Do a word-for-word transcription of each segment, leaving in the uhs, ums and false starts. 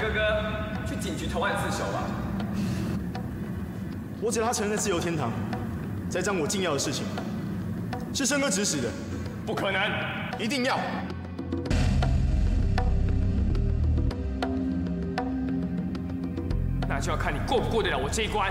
哥哥去警局投案自首吧。 我只要他承认自由天堂，栽赃我禁药的事情，是生哥指使的， 不可能， 一定要。 那就要看你过不过得了我这一关。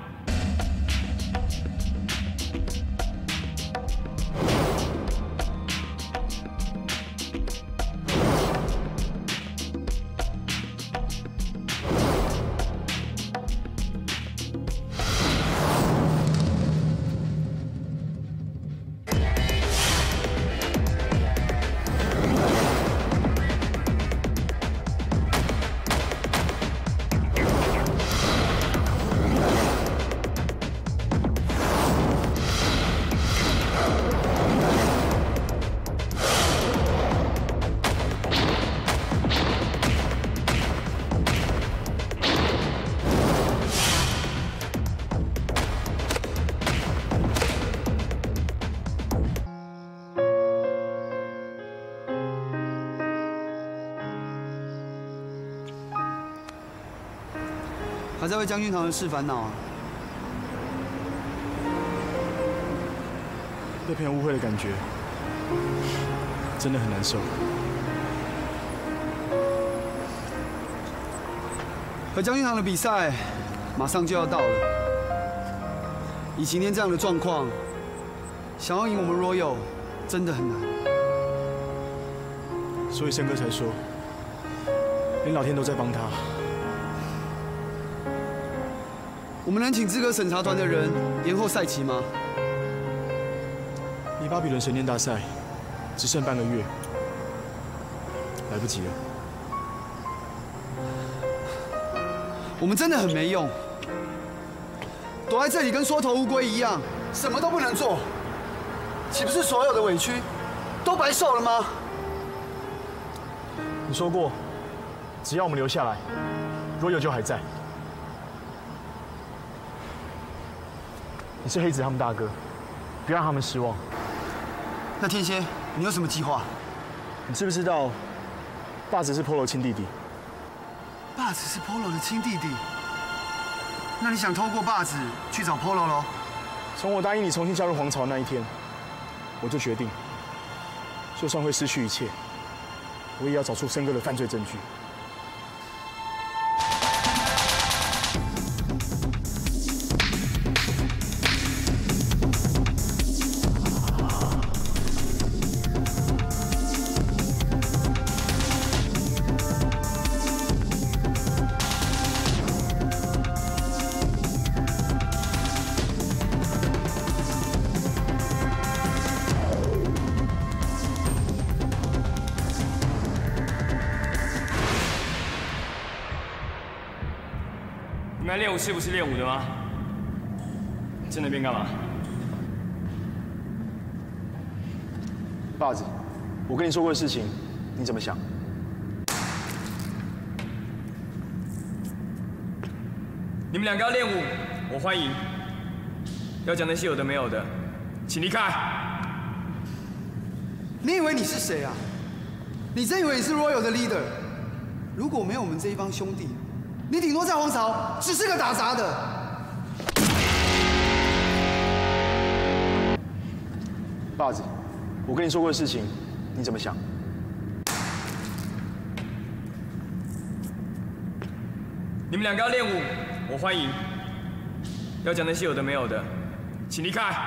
还在为将军堂的事烦恼啊？ 被朋友误会的感觉，真的很难受。 和将军堂的比赛马上就要到了，以今天这样的状况，想要赢我们 Royal 真的很难。 所以生哥才说，连老天都在帮他。 我们能请资格审查团的人延后赛期吗？ 离巴比伦神殿大赛只剩半个月，来不及了。 我们真的很没用，躲在这里跟缩头乌龟一样，什么都不能做，岂不是所有的委屈都白受了吗？ 你说过，只要我们留下来 ，Royal 就还在。 你是黑子他们大哥，别让他们失望。 那天蝎，你有什么计划？ 你知不知道，霸子是 Polo 亲弟弟？ 霸子是 Polo 的亲弟弟，那你想透过霸子去找 Polo 喽？ 从我答应你重新加入皇朝那一天，我就决定，就算会失去一切，我也要找出生哥的犯罪证据。 你们来练武是不是练武的吗？在那边干嘛？ 霸子，我跟你说过的事情，你怎么想？ 你们两个要练武，我欢迎。要讲那些有的没有的，请离开。 你以为你是谁啊？你真以为你是 Royal 的 leader？ 如果没有我们这一帮兄弟， 你顶多在皇朝只是个打杂的。 霸子，我跟你说过的事情，你怎么想？ 你们两个要练武，我欢迎。要讲那些有的没有的，请离开。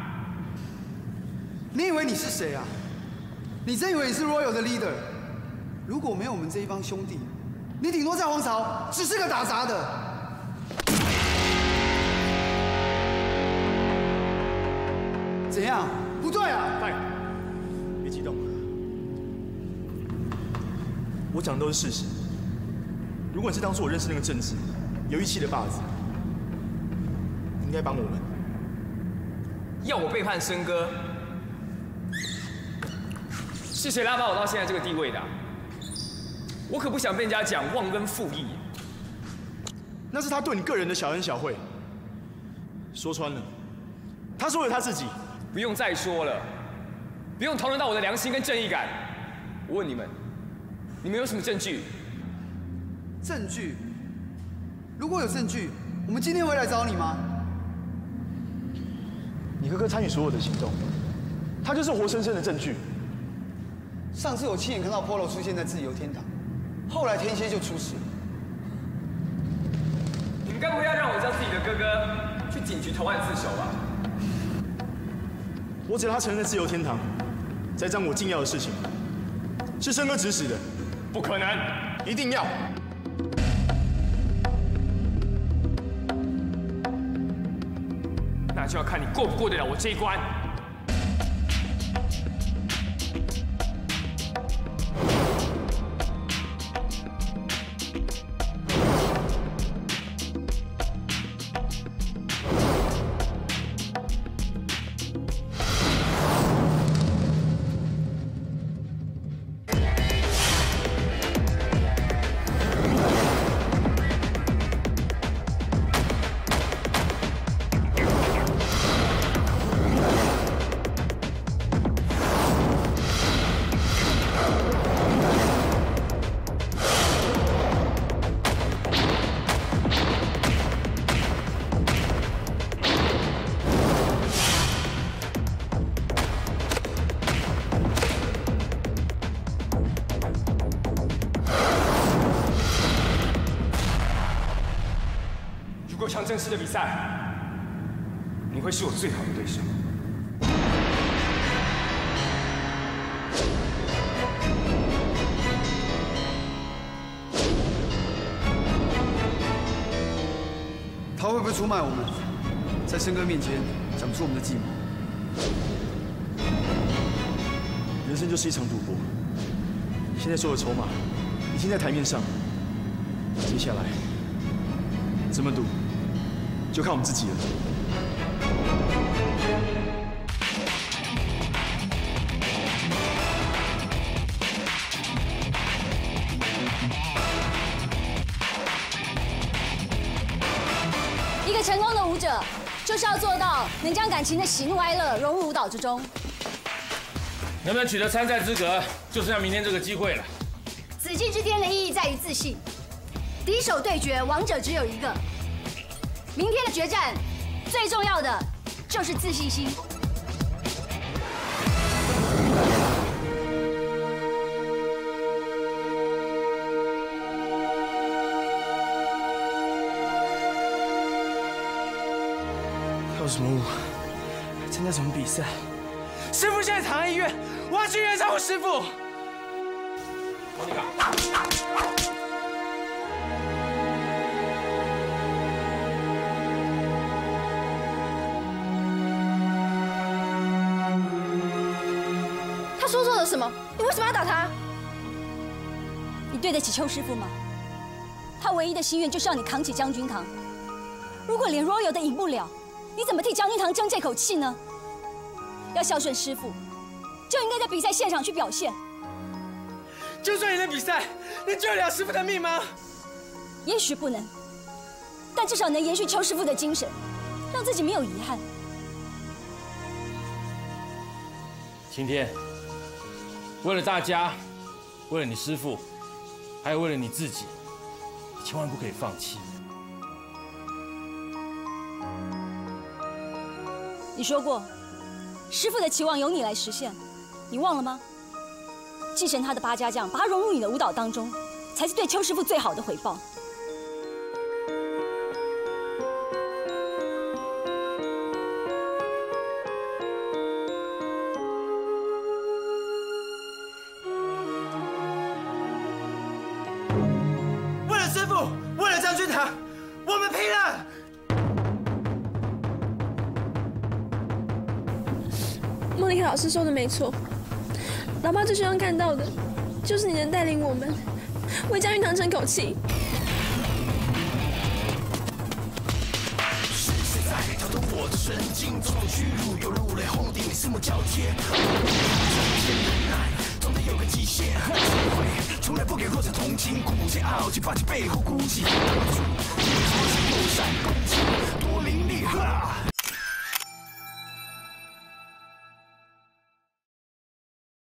你以为你是谁啊？你真以为你是 Royal 的 leader？ 如果没有我们这一帮兄弟， 你顶多在皇朝只是个打杂的。怎样？不对啊！ 拜，别激动。我讲的都是事实。如果你是当初我认识那个正直、有义气的霸子，你应该帮我们。 要我背叛生哥，是谁拉拔我到现在这个地位的啊？我可不想被人家讲忘恩负义。 那是他对你个人的小恩小惠。说穿了，他是为了他自己。 不用再说了，不用讨论到我的良心跟正义感。我问你们，你们有什么证据？ 证据？如果有证据，我们今天会来找你吗？ 你哥哥参与所有的行动，他就是活生生的证据。 上次我亲眼看到 Polo 出现在自由天堂，后来天蝎就出事了。 你们该不会要让我将自己的哥哥去警局投案自首吧？ 我只要他承认自由天堂，栽赃我禁药的事情，是生哥指使的。 不可能， 一定要。 那就要看你过不过得了我这一关。如果想正式的比赛，你会是我最好的对手。 他会不会出卖我们，在生哥面前讲出我们的计谋？ 人生就是一场赌博，现在所有筹码已经在台面上，接下来怎么赌，就看我们自己了。 一个成功的舞者，就是要做到能将感情的喜怒哀乐融入舞蹈之中。 能不能取得参赛资格，就剩下明天这个机会了。 紫禁之巅的意义在于自信，敌手对决，王者只有一个。明天的决战，最重要的就是自信心。 跳什么舞？参加什么比赛？ 师傅现在躺在医院，我要去医院照顾师傅。莫妮卡。 他说错了什么？你为什么要打他？你对得起邱师傅吗？他唯一的心愿就是要你扛起将军堂。如果连 Royal 都赢不了，你怎么替将军堂争这口气呢？要孝顺师傅，就应该在比赛现场去表现。 就算赢了比赛，能救得了师傅的命吗？ 也许不能，但至少能延续邱师傅的精神，让自己没有遗憾。 晴天，为了大家，为了你师傅，还有为了你自己，你千万不可以放弃。 你说过，师傅的期望由你来实现，你忘了吗？继承他的八家将，把他融入你的舞蹈当中，才是对邱师傅最好的回报。 为了师傅，为了将军堂，我们拼了！ 莫妮卡老师说的没错，老爸最希望看到的，就是你能带领我们为将军堂争口气。 是谁在挑动我的神经？种种屈辱犹如雷轰顶，四目交接。忍耐总得有个极限，智慧从来不给弱者同情，骨节傲气，霸气背后孤寂。挡住，你的左闪攻击，多凌厉哈！